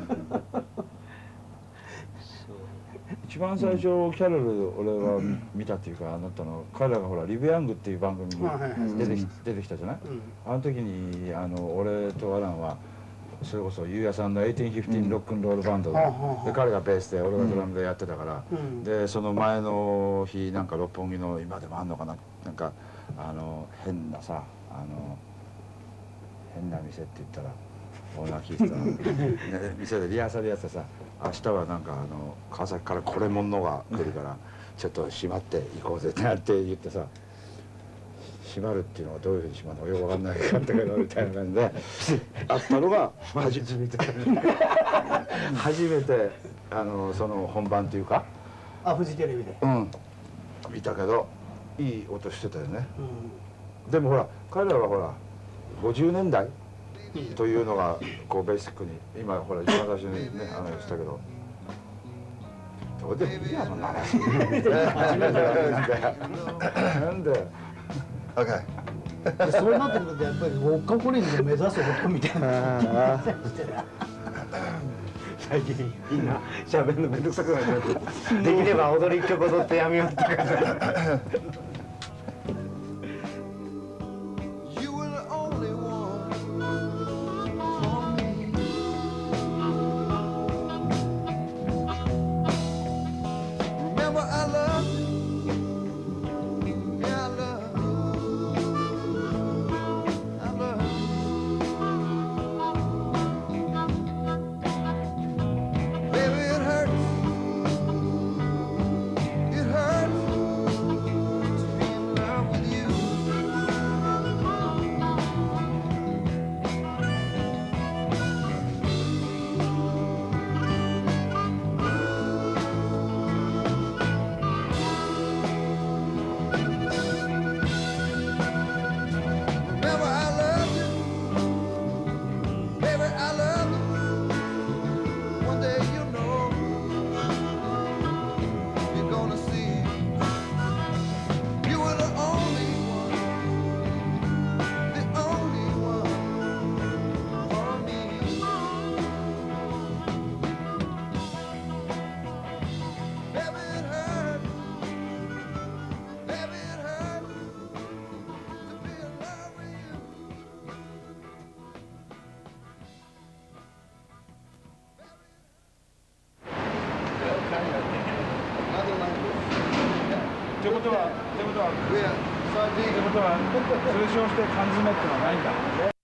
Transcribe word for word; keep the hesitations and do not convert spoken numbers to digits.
一番最初キャロル俺は見たっていうかあなたの彼らがほらリブ・ヤングっていう番組に出てき出てきたじゃない。あの時にあの俺とアランはそれこそゆうやさんのじゅうはちじゅうごロックンロールバンドで彼がベースで俺がドラムでやってたからでその前の日なんか六本木の今でもあんのかななんかあの変なさあの変な店って言ったらオーナー聞いてた、ね、店でリハーサルやってさ明日はなんかあの川崎からこれものが来るからちょっと閉まって行こうぜってなって言ってさ閉まるっていうのはどういうふうに閉まるのかよく分かんないかったけどみたいな感じであったのが初めて初めてあのその本番っていうかあフジテレビでうん見たけどいい音してたよね、うん、でもほら彼らはほらごじゅうねんだいというのがこうベーシックに今ほら一番最初にねあの言ってたけどどうでもいいやそんな話初めてなんで Okay. そうなってくるとやっぱりウォッカコリンズを目指すことみたいな最近みんな喋るのめんどくさくなっちゃってできれば踊り一曲踊ってやめようって感じってことはってことはってことは通称して缶詰ってのはないんだ。